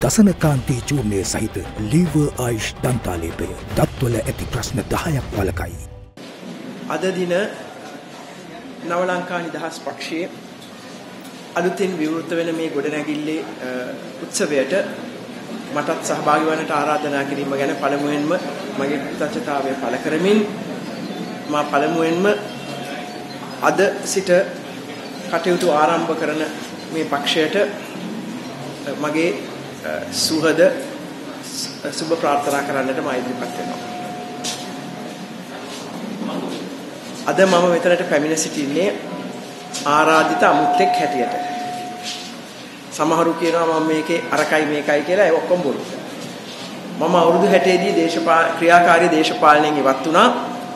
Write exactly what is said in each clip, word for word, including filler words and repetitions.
දසනකාන්ති චූර්ණය සහිත ලීවර් ආයුෂ් දන්තාලේපය දත්වල ඇති ප්‍රශ්න දහයක් වළකයි. අද දින නව ලංකා නිදහස් පක්ෂයේ අලුතින් විවෘත වෙන මේ ගොඩනැගිල්ලේ උත්සවයට මටත් සහභාගී වන්නට ආරාධනා කිරීම ගැන පළමුවෙන්ම මගේ කෘතඥතාවය පළ කරමින් මා පළමුවෙන්ම අද සිට කටයුතු ආරම්භ කරන මේ පක්ෂයට මගේ සුහද සුබ ප්‍රාර්ථනා කරන්නට මා ඉදිරිපත් වෙනවා. අද මම මෙතනට පැමිණ සිටින්නේ ආරාධිත අමුත්තෙක් හැටියට. සමහරු කියනවා මම මේකේ අරකයි මේකයි කියලා, ඒ ඔක්කොම බොරු. මම අවුරුදු හැටේ දී දේශපාල ක්‍රියාකාරී දේශපාලනයෙන් ඉවත් වුණා.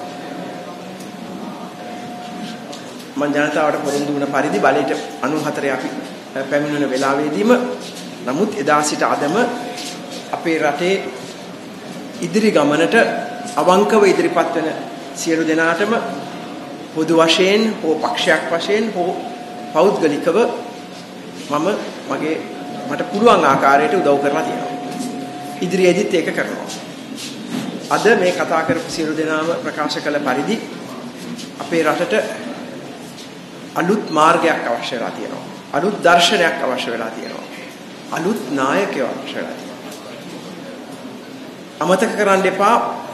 මම ජනතාවට පොරොන්දු වුණ පරිදි බලයට අනූහතරේ අපි පැමිණෙන වෙලාවේදීම නමුත් එදා සිට අදම අපේ රටේ ඉදිරි ගමනට අවංකව ඉදිරිපත් වෙන සියලු දෙනාටම පොදු වශයෙන් හෝ පක්ෂයක් වශයෙන් හෝ පෞද්ගලිකව මම මගේ මට පුළුවන් ආකාරයට උදව් කරලා තියෙනවා. ඉදිරියේදීත් ඒක කරනවා. අද මේ කතා කරපු සියලු දෙනාම ප්‍රකාශ කළ පරිදි අපේ රටට අලුත් මාර්ගයක් අවශ්‍ය වෙලා තියෙනවා. අලුත් දර්ශනයක් අවශ්‍ය වෙලා තියෙනවා. අලුත් නායකයෙක් අවශ්‍ය වෙලා තියෙනවා. අමතක කරන්න එපා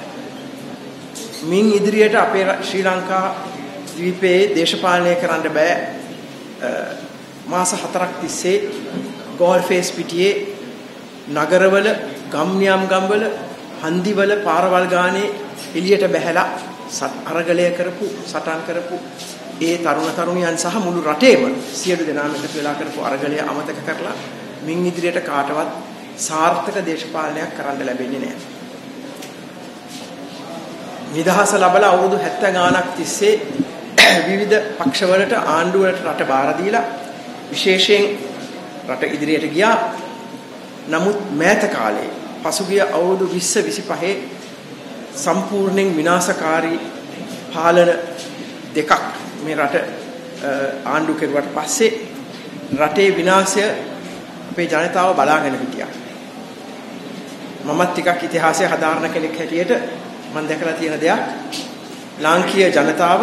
මින් ඉදිරියට අපේ ශ්‍රී ලංකා ද්වීපයේ දේශපාලනය කරන්න බෑ. මාස හතරක් තිස්සේ ගෝල්ෆේස් පිටියේ නගරවල ගම්නියම් ගම්වල හන්දිවල පාරවල් ගානේ එළියට බැහැලා අරගලය කරපු සටන් කරපු ඒ තරුණ තරුණියන් සහ මුළු රටේම සියලු දෙනාම එකතු වෙලා කරපු අරගලය අමතක කරලා මින් ඉදිරියට කාටවත් සාර්ථක දේශපාලනයක් කරන්න ලැබෙන්නේ නැහැ. නිදහස ලැබලා අවුරුදු හැත්තෑ ගාණක් තිස්සේ විවිධ පක්ෂවලට ආණ්ඩුවලට රට බාර දීලා විශේෂයෙන් රට ඉදිරියට ගියා. නමුත් මෑත කාලේ පසුගිය අවුරුදු විස්ස විසිපහේ සම්පූර්ණයෙන් විනාශකාරී පාලන දෙකක් මේ රට ආණ්ඩු කෙරුවට පස්සේ රටේ විනාශය අපේ ජනතාව බලාගෙන හිටියා. මමත් ටිකක් ඉතිහාසය හදාරන කෙනෙක් හැටියට මම දැකලා තියෙන දෙයක්, ලාංකීය ජනතාව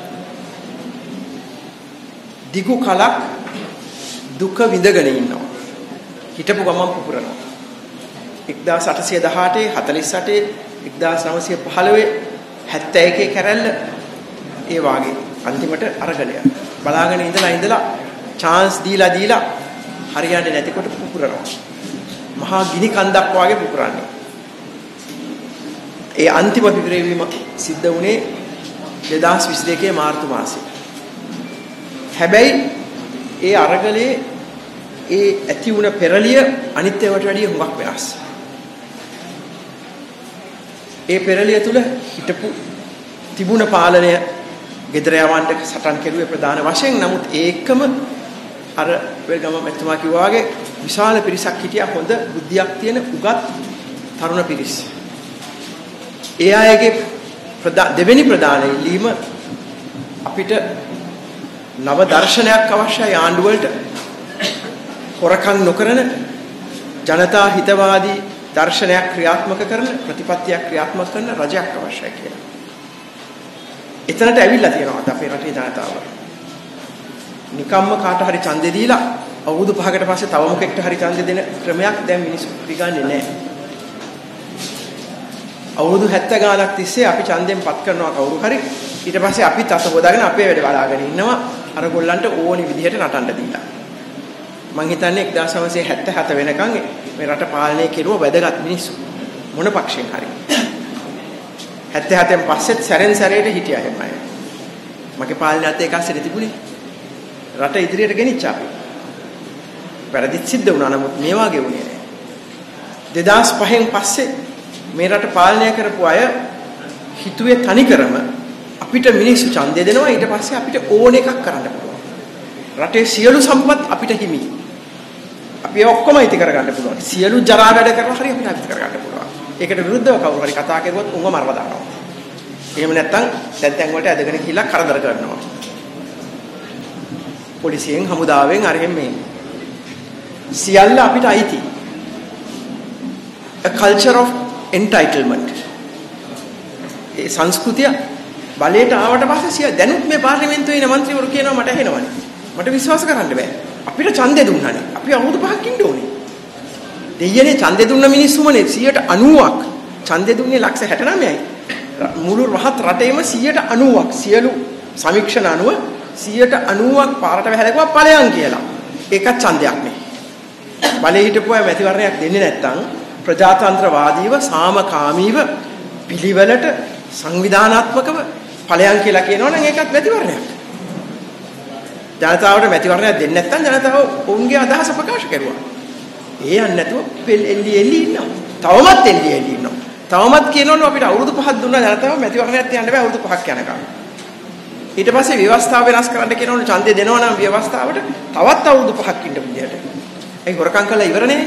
දිගු කලක් දුක විඳගෙන ඉන්නවා. හිටපු ගමන් පුපුරනවා. එක්දාස් අටසිය දහඅටේ, හතළිස් අටේ, එක්දාස් නවසිය පහළොවේ, හැත්තෑ එකේ කැරැල්ල ඒ වාගේ අන්තිමට අරගලය. බලාගෙන ඉඳලා ඉඳලා chance දීලා දීලා හරියන්නේ නැතිකොට පුපුරනවා. මහා ගිනි කන්දක් වාගේ පුපුරන්නේ. ඒ අන්තිම පිපිරවීම සිද්ධ වුණේ දෙදාස් විසි දෙකේ මාර්තු මාසයේ. හැබැයි ඒ අරගලයේ ඒ ඇති වුණ පෙරලිය අනිත් ඒවාට වැඩිය හුඟක් වෙනස්. ඒ පෙරලිය තුල හිටපු තිබුණ පාලනය ගෙදර යවන්න සටන් කෙරුවේ ප්‍රධාන වශයෙන්. නමුත් ඒකම අර වෙල්ගම මෙතුමා කිව්වා වගේ විශාල පිරිසක් හිටියා, හොඳ බුද්ධියක් තියෙන උගත් තරුණ පිරිස්. ඒ අයගේ දෙවෙනි ප්‍රධාන ඉල්ලීම අපිට නව දර්ශනයක් අවශ්‍යයි. ආණ්ඩු වලට හොරකම් නොකරන ජනතා හිතවාදී දර්ශනයක් ක්‍රියාත්මක කරන, ප්‍රතිපත්තියක් ක්‍රියාත්මක කරන රජයක් අවශ්‍යයි කියලා. එතනට ඇවිල්ලා තියෙනවා අපේ රටේ ජනතාව. නිකම්ම කාට හරි ඡන්දේ දීලා අවුරුදු පහකට පස්සේ තව මොකෙක්ට හරි ඡන්දේ දෙන ක්‍රමයක් දැන් මිනිස්සු පිළිගන්නේ නැහැ. අවුරුදු හැත්තෑ ගාණක් තිස්සේ අපි ඡන්දයෙන් පත් කරනවා කවුරු හරි. ඊට පස්සේ අපිත් අත හොදාගෙන අපේ වැඩ බලාගෙන ඉන්නවා අර ගොල්ලන්ට ඕනි විදිහට නටන්න දීලා. මං හිතන්නේ එක්දාස් නවසිය හැත්තෑ හත වෙනකන් මේ රට පාලනය කෙරුව වැදගත් මිනිස්සු මොන පක්ෂයෙන් හරි. හැත්තෑ හතෙන් පස්සෙත් සැරෙන් සැරේට හිටියා එහෙම අය. මගේ පාලනයත් ඒක ඇස්සේ තිබුණේ. රට ඉදිරියට ගෙනිච්චා අපි. වැරදිත් සිද්ධ වුණා, නමුත් මේ වාගේ වුණේ නැහැ. දෙදාස් පහෙන් පස්සේ මේ රට පාලනය කරපු අය හිතුවේ තනිකරම අපිට මිනිස්සු ඡන්දය දෙනවා, ඊට පස්සේ අපිට ඕන එකක් කරන්න පුළුවන්. රටේ සියලු සම්පත් අපිට හිමි. අපි ඔක්කොම ඉති කරගන්න පුළුවන්. සියලු ජරා වැඩ කරලා හරි අපිට ඉති කරගන්න පුළුවන්. ඒකට විරුද්ධව කවුරු හරි කතා කරුවොත් උංග මරලා දානවා. එහෙම නැත්නම් දැන් තැන් වලට ඇදගෙන ගිහිල්ලා කරදර කරනවා. පොලිසියෙන්, හමුදාවෙන් අරගෙන මේ සියල්ල අපිට අයිති. a culture of entitlement. ඒ සංස්කෘතිය බලයට ආවට පස්සේ සිය දැනුත් මේ පාර්ලිමේන්තුවේ ඉන්න മന്ത്രിවරු කියනවා මට ඇහෙනවනේ. මට විශ්වාස කරන්න බෑ. අපිට ඡන්දේ දුන්නානේ. අපි අවුරුදු පහක් ඉන්න ඕනේ. දෙයියනේ ඡන්දේ දුන්න මිනිස්සුමනේ සියයට අනූවක්. ඡන්දේ දුන්නේ ලක්ෂ හැට නවයයි. මුළු රහත් රටේම සියයට අනූවක් සියලු සමීක්ෂණ අනුව සියයට අනූවක් පාරට වැහැලකුවා ඵලයන් කියලා. ඒකත් ඡන්දයක් නේ. බලේ හිටපුවා මැතිවරණයක් දෙන්නේ නැත්නම් ප්‍රජාතන්ත්‍රවාදීව සාමකාමීව පිළිවෙලට සංවිධානාත්මකව ඵලයන් කියලා කියනවනම් ඒකත් මැතිවරණයක්. ජනතාවට මැතිවරණයක් දෙන්නේ නැත්නම් ජනතාව ඔවුන්ගේ අදහස ප්‍රකාශ කරුවා. ඒ යන්නේ නැතුව එල්ලි එල්ලි ඉන්නවා. තවමත් එල්ලි එල්ලි ඉන්නවා. තවමත් කියනවලු අපිට අවුරුදු පහක් දුන්නා ජනතාව මැතිවරණයක් තියන්න බෑ අවුරුදු පහක් යනකම්. ඊට පස්සේ ව්‍යවස්ථාව වෙනස් කරන්න කියනවලු ඡන්දය දෙනවා නම් ව්‍යවස්ථාවට තවත් අවුරුදු පහක් ඉන්න විදියට. ඒක හොරකම් කළා ඉවර නේ.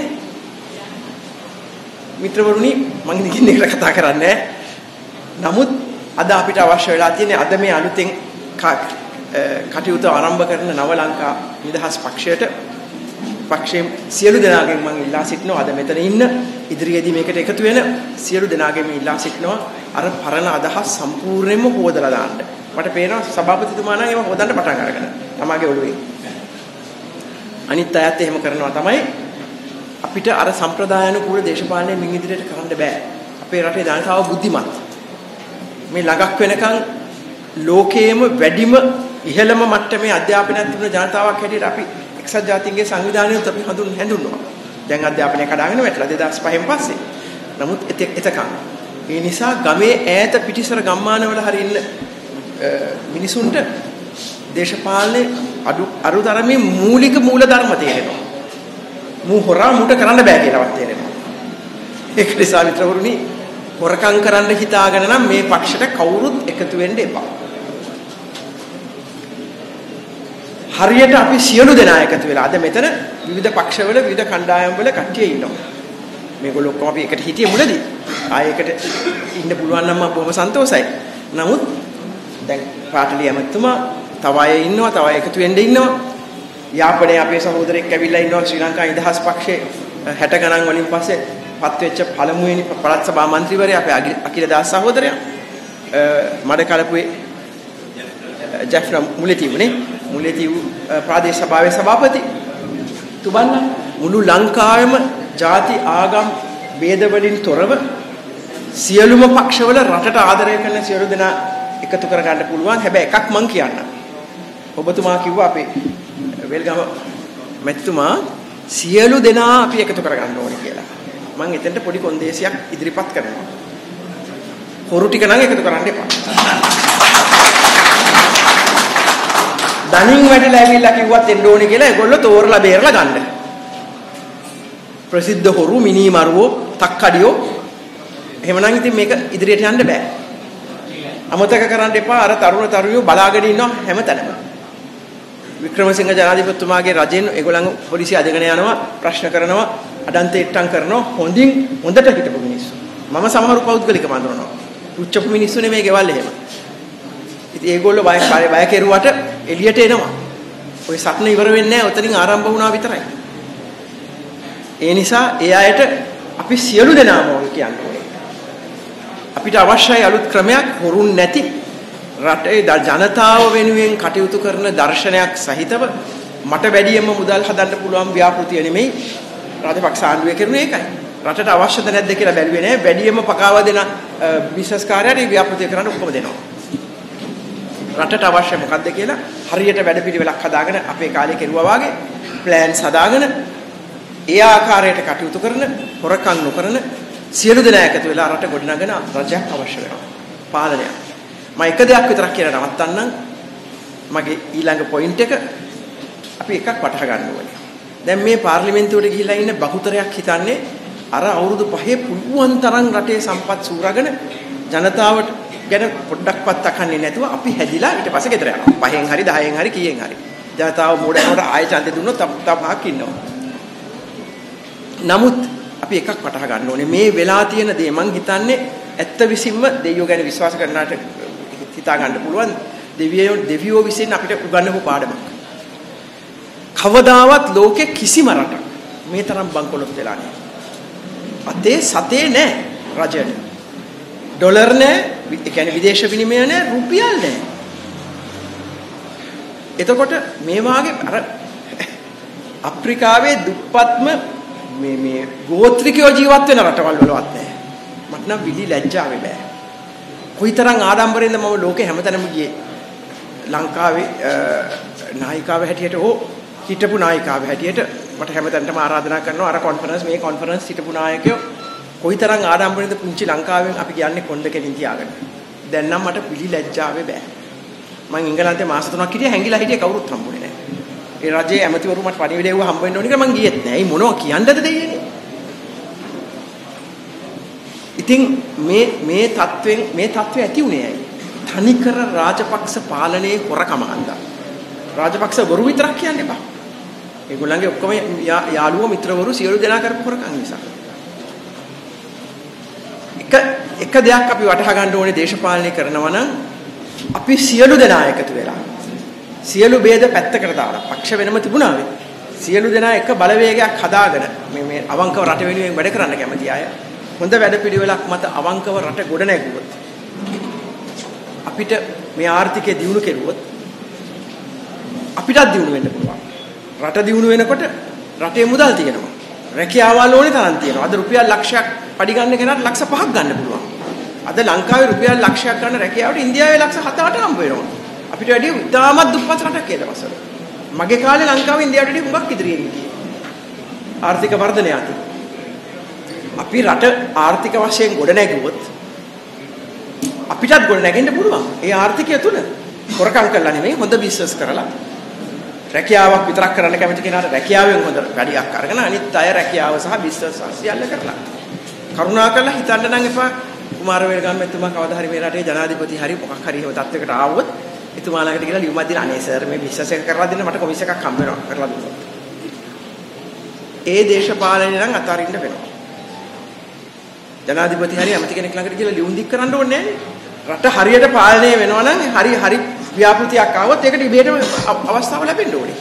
මිත්‍රවරුනි මම ඉතින් ඒකට කතා කරන්නේ නමුත් අද අපිට අවශ්‍ය වෙලා තියෙන්නේ අද මේ අලුතෙන් කටයුතු ආරම්භ කරන නව ලංකා නිදහස් පක්ෂයට පක්ෂයේ සියලු දෙනාගෙන් මම ඉල්ලා සිටිනවා අද මෙතන ඉන්න ඉදිරියේදී මේකට එකතු වෙන සියලු දෙනාගෙන් මම ඉල්ලා සිටිනවා අර පරණ අදහස් සම්පූර්ණයෙන්ම හොදලා දාන්න. මට පේනවා සභාපතිතුමා නම් ඒව හොදන්න පටන් අරගෙන තමගේ ඔළුවේ. අනිත් අයත් එහෙම කරනවා තමයි අපිට අර සම්ප්‍රදායනුකූල දේශපාලනය මින් ඉදිරියට කරන්න බෑ. අපේ රටේ ජනතාව බුද්ධිමත්. මේ ළඟක් වෙනකන් ලෝකයේම වැඩිම ඉහළම මට්ටමේ අධ්‍යාපනයක් තිබුණ ජනතාවක් හැටියට අපි එක්සත් ජාතීන්ගේ සංවිධානයත් අපි හඳුන් හැඳුන්වනවා. දැන් අධ්‍යාපනය කඩාගෙන වැටලා දෙදාස් පහෙන් පස්සේ. නමුත් එතකන් ඒ නිසා ගමේ ඈත පිටිසර ගම්මානවල හරි ඉන්න මිනිසුන්ට දේශපාලනේ අඩු අරුතරමේ මූලික මූල ධර්ම තේරෙනවා. මූ හොරා මුට කරන්න බෑ කියලාවත් තේරෙනවා. ඒක නිසා මිත්‍රවරුනි හොරකම් කරන්න හිතාගෙන නම් මේ පක්ෂයට කවුරුත් එකතු වෙන්න එපා. හරියට අපි සියලු දෙනා එකතු වෙලා අද මෙතන විවිධ පක්ෂවල විවිධ කණ්ඩායම් වල කට්ටිය ඉන්නවා. මේගොල්ලෝ ඔක්කොම අපි එකට හිටියේ මුලදී. ආයෙකට ඉන්න පුළුවන් නම් මම බොහොම සන්තෝෂයි. නමුත් දැන් පාටලි ඇමතුමා තව අය ඉන්නවා, තව අය එකතු වෙන්න ඉන්නවා. යාපනයේ අපේ සහෝදරෙක් ඇවිල්ලා ඉන්නවා ශ්‍රී ලංකා නිදහස් පක්ෂයේ හැට ගණන් වලින් පස්සේ පත් වෙච්ච පළමුවෙනි පළාත් සභා මන්ත්‍රීවරයා අපේ අකිල දාස් සහෝදරයා. මඩ කලපුවේ ජැෆ්නා මුලතිවුනේ මුලතිව් ප්‍රාදේශ සභාවේ සභාපති තුබන්න මුළු ලංකාවෙම ಜಾති ආගම් ભેද වලින් තොරව සියලුම පක්ෂවල රටට ආදරය කරන සියලු දෙනා එකතු කර ගන්න පුළුවන්. හැබැයි එකක් මං කියන්නම්. ඔබතුමා කිව්වා අපේ වෙල්ගම මැතිතුමා සියලු දෙනා අපි එකතු කර ගන්න ඕනේ කියලා. මම එතෙන්ට පොඩි කොන්දේසියක් ඉදිරිපත් කරනවා. හොරු ටික නම් එකතු කරන්න එපා. දණින් වැටලා ඇවිල්ලා කිව්වත් එන්න ඕනේ කියලා ඒගොල්ලෝ තෝරලා බේරලා ගන්න. ප්‍රසිද්ධ හොරු මිනිමරුවෝ තක්කඩියෝ එහෙමනම් ඉතින් මේක ඉදිරියට යන්න බෑ. අමතක කරන්න එපා අර තරුණ තරුණියෝ බලාගෙන ඉන්නවා හැමතැනම. වික්‍රමසිංහ ජනාධිපතිතුමාගේ රජෙන් ඒගොල්ලන් පොලිසිය අදගෙන යනවා ප්‍රශ්න කරනවා අඩන්තේට්ටම් කරනවා හොඳින් හොඳට හිටපු මිනිස්සු. මම සමහරු පෞද්ගලික මන්දරනවා. උච්චපු මිනිස්සු නෙමෙයි ගෙවල් එහෙම. ඉතින් ඒගොල්ලෝ බය බය කෙරුවට එළියට එනවා. ඔය සත්න ඉවර වෙන්නේ නැහැ. ඔතනින් ආරම්භ වුණා විතරයි. ඒ නිසා ඒ අයට අපි සියලු දෙනාම ඕක කියන්නේ. අපිට අවශ්‍යයි අලුත් ක්‍රමයක් හොරුන් නැති රටේ ජනතාව වෙනුවෙන් කටයුතු කරන දර්ශනයක් සහිතව මට වැඩියෙන්ම මුදල් හදන්න පුළුවන් ව්‍යාපෘතිය නෙමෙයි රාජපක්ෂ ආණ්ඩුවේ කරන එකයි. රටට අවශ්‍යද නැද්ද කියලා බැලුවේ නෑ. වැඩියෙන්ම පකාව දෙන බිස්නස් කාර්යයට ව්‍යාපෘතිය කරන්න ඔක්කොම දෙනවා. රටට අවශ්‍ය මොකද්ද කියලා හරියට වැඩපිළිවෙලක් හදාගෙන අපේ කාලේ කෙරුවා වාගේ ප්ලෑන්ස් හදාගෙන ඒ ආකාරයට කටයුතු කරන හොරකම් නොකරන සියලු දෙනා එකතු වෙලා රට ගොඩනගන රජයක් අවශ්‍ය වෙනවා. පාලනයක්. මම එක දෙයක් විතරක් කියලා නවත්තන්නම්. මගේ ඊළඟ පොයින්ට් එක අපි එකක් වටහා ගන්න ඕනේ. දැන් මේ පාර්ලිමේන්තුවට ගිහිලා ඉන්න බහුතරයක් හිතන්නේ අර අවුරුදු පහේ පුළුවන් තරම් රටේ සම්පත් සූරාගෙන ජනතාවට ගැන පොඩ්ඩක්වත් අකන්නේ නැතුව අපි හැදිලා ඊට පස්සේ ගෙදර යනවා. පහෙන් හරි දහයෙන් හරි කීයෙන් හරි. ජනතාව මෝඩයන්ට ආයෙ ඡන්දෙ දුන්නොත් තව පහක් ඉන්නවා. නමුත් අපි එකක් වටහා ගන්න ඕනේ මේ වෙලා තියෙන දේ මං හිතන්නේ ඇත්ත විසින්ම දෙවියෝ ගැන විශ්වාස කරනාට හිතා ගන්න පුළුවන් දෙවියෝ දෙවියෝ විසින් අපිට උගන්වපු පාඩමක්. කවදාවත් ලෝකේ කිසිම රටක් මේ තරම් බංකොලොත් වෙලා නැහැ. අතේ සතේ නැහැ රජයට. ඩොලර් නැහැ, ඒ කියන්නේ විදේශ විනිමය නැහැ, රුපියල් නැහැ. එතකොට මේ වාගේ අර අප්‍රිකාවේ දුප්පත්ම මේ මේ ගෝත්‍රිකයෝ ජීවත් වෙන රටවල් වලවත් නැහැ. මට නම් විලි ලැජ්ජාවේ බෑ. කොයිතරම් ආඩම්බරෙන්ද මම ලෝකේ හැමතැනම ගියේ. ලංකාවේ නායිකාව හැටියට හෝ හිටපු නායිකාව හැටියට මට හැමතැනටම ආරාධනා කරනවා අර කොන්ෆරන්ස් මේ කොන්ෆරන්ස් හිටපු නායකයෝ කොයිතරම් ආඩම්බරෙන්ද පුංචි ලංකාවෙන් අපි කියන්නේ කොණ්ඩ කෙලින් තියාගෙන. දැන් නම් මට පිළි ලැජ්ජාවේ බෑ. මම ඉංගලන්තේ මාස තුනක් හිටියේ හැංගිලා හිටියේ කවුරුත් හම්බුනේ නැහැ. ඒ රජයේ ඇමතිවරු මට පණිවිඩය එව්ව හම්බ වෙන්න ඕනි කියලා මං ගියෙත් නැහැ. ඒ මොනවා කියන්නද දෙයියනේ. ඉතින් මේ මේ තත්වෙන් මේ තත්වෙ ඇති උනේ ඇයි? තනිකර රාජපක්ෂ පාලනයේ හොරකම හන්දා. රාජපක්ෂ වරු විතරක් කියන්න එපා. ඒගොල්ලන්ගේ ඔක්කොම යාළුවෝ මිත්‍රවරු සියලු දෙනා කරපු හොරකම් නිසා. එක එක දෙයක් අපි වටහා ගන්න ඕනේ දේශපාලනය කරනවා නම් අපි සියලු දෙනා එකතු වෙලා සියලු ભેද පැත්තකට දාලා පක්ෂ වෙනම තිබුණා වේ. සියලු දෙනා එක බලවේගයක් හදාගෙන මේ මේ අවංකව රට වෙනුවෙන් වැඩ කරන්න කැමති අය හොඳ වැඩපිළිවෙලක් මත අවංකව රට ගොඩ නැගුවොත් අපිට මේ ආර්ථිකය දියුණු කෙරුවොත් අපිටත් දියුණු වෙන්න පුළුවන්. රට දියුණු වෙනකොට රටේ මුදල් තියෙනවා. රැකියාවල් ඕනේ තරම් තියෙනවා. අද රුපියල් ලක්ෂයක් පඩි ගන්න කෙනාට ලක්ෂ පහක් ගන්න පුළුවන්. අද ලංකාවේ රුපියල් ලක්ෂයක් ගන්න රැකියාවට ඉන්දියාවේ ලක්ෂ හත අට හම්බ වෙනවා. අපිට වැඩි ඉතාමත් දුප්පත් රටක් කියලා වසර. මගේ කාලේ ලංකාවේ ඉන්දියාවට වැඩි හුඟක් ඉදිරියෙන් ගියේ. ආර්ථික වර්ධනය අතින්. අපි රට ආර්ථික වශයෙන් ගොඩ නැගුවොත් අපිටත් ගොඩ නැගෙන්න පුළුවන්. ඒ ආර්ථිකය තුල හොරකම් කරලා නෙමෙයි හොඳ බිස්නස් කරලා රැකියාවක් විතරක් කරන්න කැමති කෙනාට රැකියාවෙන් හොඳ වැඩියක් අරගෙන අනිත් අය රැකියාව සහ බිස්නස් සියල්ල කරලා. කරුණාකරලා හිතන්න නම් එපා කුමාරවේල්ගම එතුමා කවදා හරි මේ රටේ ජනාධිපති හරි මොකක් හරි එහෙම තත්යකට ආවොත් එතුමා ළඟට ගිහලා ලියුමක් දීලා අනේ සර් මේ බිස්නස් එක කරලා දෙන්න මට කොමිස් එකක් හම්බ වෙනවා කරලා දුන්නොත්. ඒ දේශපාලනය නම් අතාරින්න වෙනවා. ජනාධිපති හරි ඇමති කෙනෙක් ළඟට ගිහලා ලියුම් දික් කරන්න ඕනේ නැහැ. රට හරියට පාලනය වෙනවා නම් හරි හරි ව්‍යාපෘතියක් ආවොත් ඒකට ඉබේටම අවස්ථාව ලැබෙන්න ඕනේ.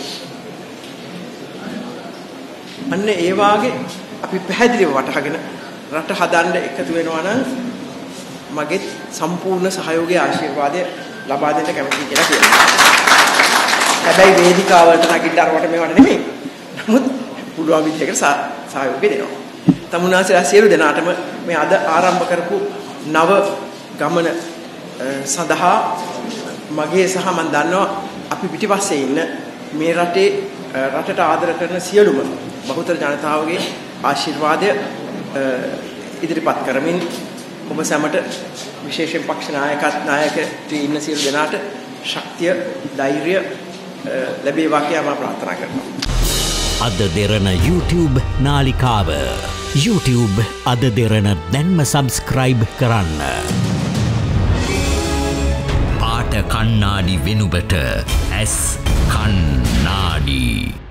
අන්න ඒ වාගේ අපි පැහැදිලිව වටහාගෙන රට හදන්න එකතු වෙනවා නම් මගේ සම්පූර්ණ සහයෝගය ආශිර්වාදය ලබා දෙන්න කැමතියි කියලා කියනවා. හැබැයි වේදිකාවලට නැගිට අරවට මේවට නෙමෙයි. නමුත් පුළුවන් විදිහකට සහයෝගය දෙනවා. තමුනාසලා සියලු දෙනාටම මේ අද ආරම්භ කරපු නව ගමන සඳහා මගේ සහ මම දන්නවා අපි පිටිපස්සේ ඉන්න මේ රටේ රටට ආදර කරන සියලුම බහුතර ජනතාවගේ ආශිර්වාදය ඉදිරිපත් කරමින් ඔබ සැමට විශේෂයෙන් පක්ෂ නායකත් නායකත්වයේ ඉන්න සියලු දෙනාට ශක්තිය ධෛර්යය ලැබේවා කියලා මම ප්‍රාර්ථනා කරනවා. අද දෙරණ YouTube නාලිකාව YouTube අද දෙරණ දැන්ම subscribe කරන්න. පාට කන්නාඩි වෙනුබට ඇස් කන්නාඩි